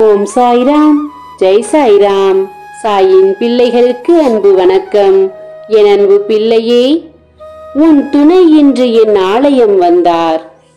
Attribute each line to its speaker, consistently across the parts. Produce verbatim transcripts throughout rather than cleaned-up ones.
Speaker 1: ஓம் சாய்ராம், ஜெய் சாய்ராம். சாயின் பிள்ளைகளுக்கு அன்பு வணக்கம். என் அன்பு பிள்ளையே, உன் துணை இன்று என் ஆலயம் வந்தார்.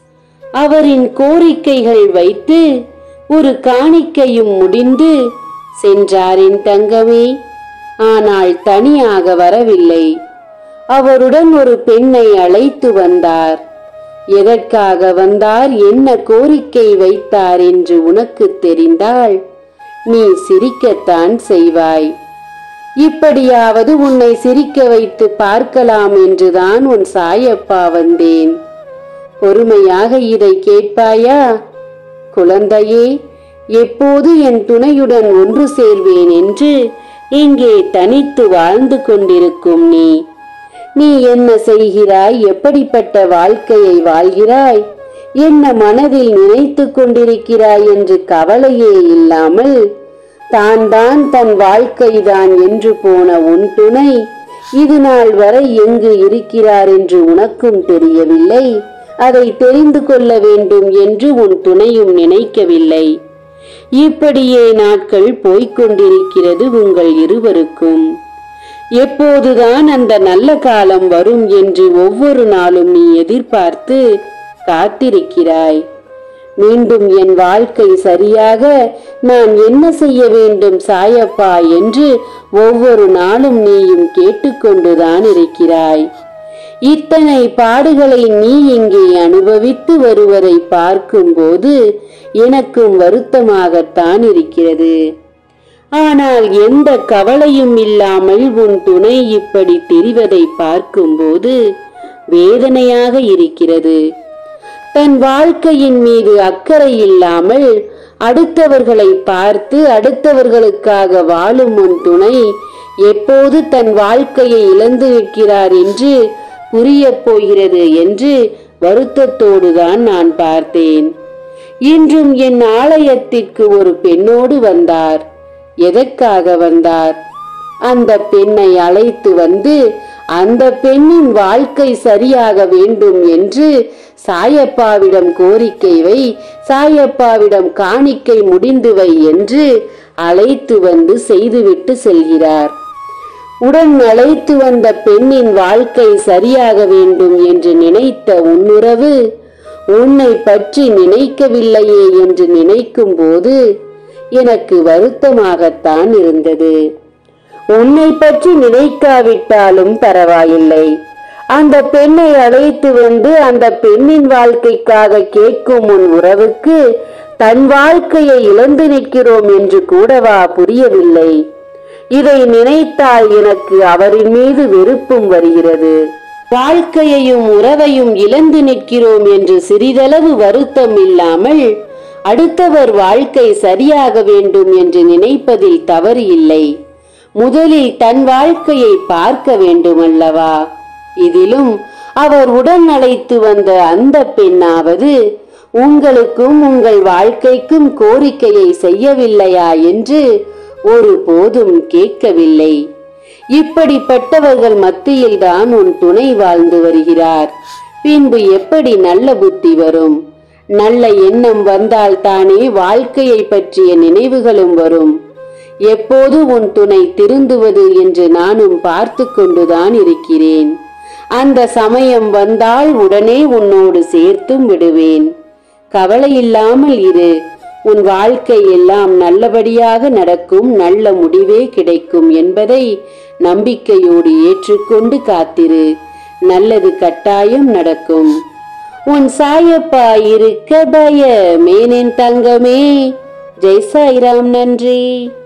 Speaker 1: அவரின் கோரிக்கைகள் வைத்து ஒரு காணிக்கையும் முடிந்து சென்றார் என் தங்கமே. ஆனால் தனியாக வரவில்லை. அவருடன் ஒரு பெண்ணை அழைத்து வந்தார். எதற்காக வந்தார், என்ன கோரிக்கை வைத்தார் என்று உனக்கு தெரிந்தால் நீ சிரிக்கத்தான் செய்வாய். இப்படியாவது உன்னை சிரிக்க வைத்து பார்க்கலாம் என்றுதான் உன் சாயப்பா வந்தேன். பொறுமையாக இதை கேட்பாயா? குழந்தையே, எப்போது என் துணையுடன் ஒன்று சேர்வேன் என்று இங்கே தனித்து வாழ்ந்து கொண்டிருக்கும் நீ நீ என்ன செய்கிறாய், எப்படிப்பட்ட வாழ்க்கையை வாழ்கிறாய், என்ன மனதில் நினைத்து கொண்டிருக்கிறாய் என்று கவலையே இல்லாமல் தான் தான் தன் வாழ்க்கைதான் என்று போன உன் துணை இது நாள் வரை எங்கு இருக்கிறார் என்று உனக்கும் தெரியவில்லை. அதை தெரிந்து கொள்ள வேண்டும் என்று உன் துணையும் நினைக்கவில்லை. இப்படியே நாட்கள் போய்கொண்டிருக்கிறது உங்கள் இருவருக்கும். எப்போதுதான் அந்த நல்ல காலம் வரும் என்று ஒவ்வொரு நாளும் நீ எதிர்பார்த்து காத்திருக்கிறாய். மீண்டும் என் வாழ்க்கை சரியாக நான் என்ன செய்ய வேண்டும் சாயப்பா என்று ஒவ்வொரு நாளும் நீயும் கேட்டுக்கொண்டுதான் இருக்கிறாய். இத்தனை பாடுகளை நீ இங்கே அனுபவித்து வருவதை பார்க்கும்போது எனக்கும் வருத்தமாகத்தான் இருக்கிறது. ஆனால் எந்த கவலையும் இல்லாமல் உன் துணை இப்படி தெரிவதை பார்க்கும்போது வேதனையாக இருக்கிறது. தன் வாழ்க்கையின் மீது அக்கறை இல்லாமல் அடுத்தவர்களை பார்த்து அடுத்தவர்களுக்காக வாழும் உன் துணை எப்போது தன் வாழ்க்கையை இழந்து இருக்கிறார் என்று புரிய போகிறது என்று வருத்தத்தோடுதான் நான் பார்த்தேன். இன்றும் என் ஆலயத்திற்கு ஒரு பெண்ணோடு வந்தார். எதற்காக வந்தார்? அந்த பெண்ணை அழைத்து வந்து அந்த பெண்ணின் வாழ்க்கை சரியாக வேண்டும் என்று சாயப்பாவிடம் கோரிக்கை வை, சாயப்பாவிடம் காணிக்கை முடிந்து வை என்று அழைத்து வந்து செய்துவிட்டு செல்கிறார். உடன் அழைத்து வந்த பெண்ணின் வாழ்க்கை சரியாக வேண்டும் என்று நினைத்த உன்னுறவு உன்னை பற்றி நினைக்கவில்லையே என்று நினைக்கும் போது எனக்கு வருத்தமாகத்தான் இருந்தது. உன்னை பற்றி நினைக்காவிட்டாலும் பரவாயில்லை. அந்த பெண்ணை அழைத்து வந்து அந்த பெண்ணின் வாழ்க்கைக்காக கேட்கும் உன் உறவுக்கு தன் வாழ்க்கையை இழந்து நிற்கிறோம் என்று கூடவா புரியவில்லை? இதை நினைத்தால் எனக்கு அவரின் மீது வெறுப்பும் வருகிறது. வாழ்க்கையையும் உறவையும் இழந்து நிற்கிறோம் என்று சிறிதளவு வருத்தம் இல்லாமல் அடுத்தவர் வாழ்க்கை சரியாக வேண்டும் என்று நினைப்பதில் தவறு இல்லை. முதலில் தன் வாழ்க்கையை பார்க்க வேண்டும் அல்லவா? இதிலும் அவர் உடன் அழைத்து வந்த அந்த பெண்ணாவது உங்களுக்கும் உங்கள் வாழ்க்கைக்கும் கோரிக்கையை செய்யவில்லையா என்று ஒரு போதும் கேட்கவில்லை. இப்படிப்பட்டவர்கள் மத்தியில் தான் உன் துணை வாழ்ந்து வருகிறார். பின்பு எப்படி நல்ல புத்தி வரும்? நல்ல எண்ணம் வந்தால் தானே வாழ்க்கையை பற்றிய நினைவுகளும் வரும். எப்போது உன் துணை திருந்துவது என்று நானும் பார்த்து கொண்டுதான் இருக்கிறேன். அந்த சமயம் வந்தால் உடனே உன்னோடு சேர்த்தும் விடுவேன். கவலை இல்லாமல் இரு. உன் வாழ்க்கை எல்லாம் நல்லபடியாக நடக்கும், நல்ல முடிவே கிடைக்கும் என்பதை நம்பிக்கையோடு ஏற்றுக்கொண்டு காத்திரு. நல்லது கட்டாயம் நடக்கும். உன் சாயப்பா இருக்க பயமேன் என் தங்கமே. ஜெய் சாய்ராம். நன்றி.